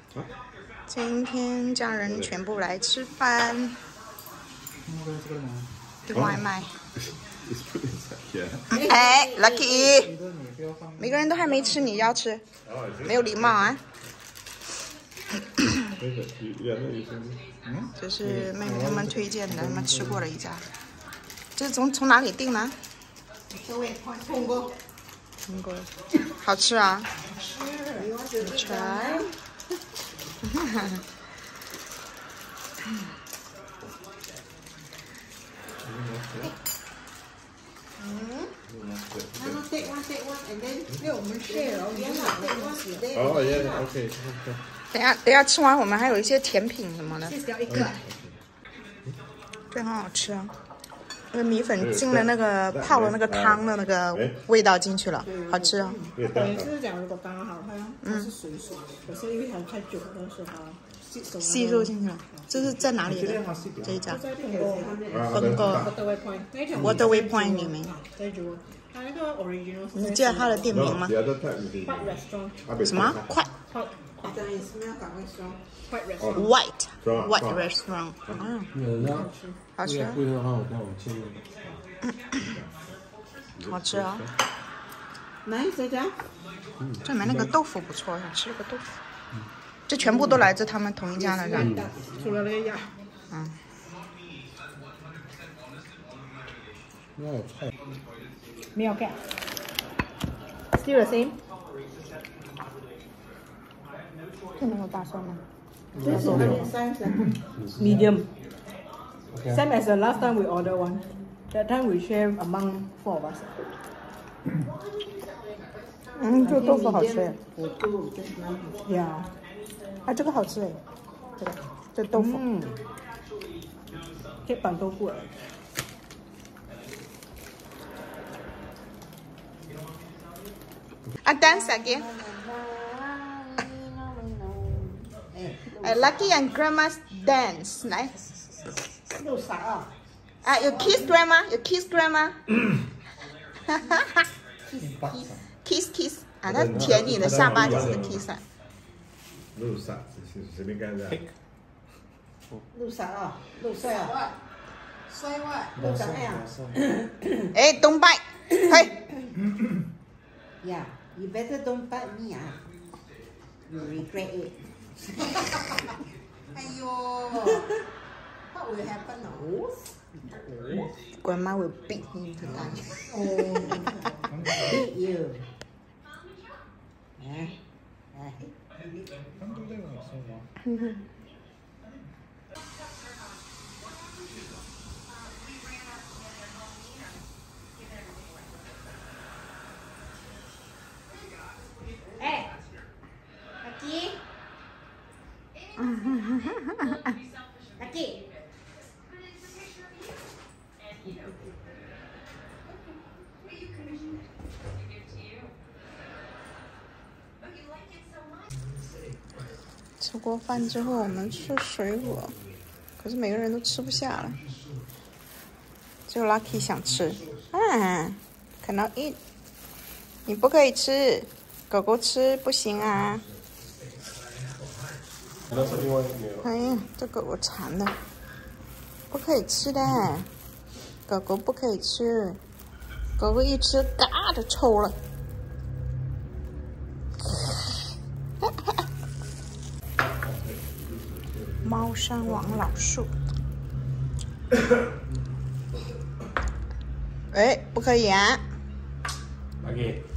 今天家人全部来吃饭，订外卖。哎 ，Lucky， 每个人都还没吃，你要吃，没有礼貌啊！这是妹妹他们推荐的，他们吃过了一家。这是从哪里订的？通过，好吃啊！吃。等下吃完，我们还有一些甜品什么的。这很好吃啊！那个米粉进了那个泡了那个汤的那个味道进去了，好吃啊！ 是讲如果刚刚好，它是水水，可是因为它太久了，所以它吸收进去了。这是在哪里的？这一家？分个 Waterway Point 里面。 它那个 original。 你记得它的店名吗？什么？快。White Restaurant。好吃。好吃啊！这里面那个豆腐不错，想吃了个豆腐。这全部都来自他们同一家的，是吧？ 除了那一家。没有盖。Still the same。 这没有大蒜吗？ Medium. Same as the last time we ordered one. That time we share among 4 of us. 这个豆腐好吃。 Yeah. 啊，这个好吃哎，这豆腐。 铁板豆腐。 啊 ，dance again. Lucky and Grandma's dance， 来。啊 ，you kiss grandma， you kiss grandma。kiss， 啊，他舔你的下巴就是 kiss 啊。 露萨，随便干的。 露萨啊，露萨啊。衰哇，露萨呀。 哎，don't bite， 嘿。 Yeah, you better don't bite me, ah. You regret it. 哎呦 ，What will happen now? Grandma will beat him tonight. Beat you. 哎，Lucky。Lucky。 吃过饭之后，我们吃水果，可是每个人都吃不下了，只有 Lucky 想吃。cannot eat， 你不可以吃，狗狗吃不行啊。哎呀，这狗狗馋的，不可以吃的，狗狗不可以吃，狗狗一吃嘎就抽了。猫山王老树，哎，不可以啊！ Lagi.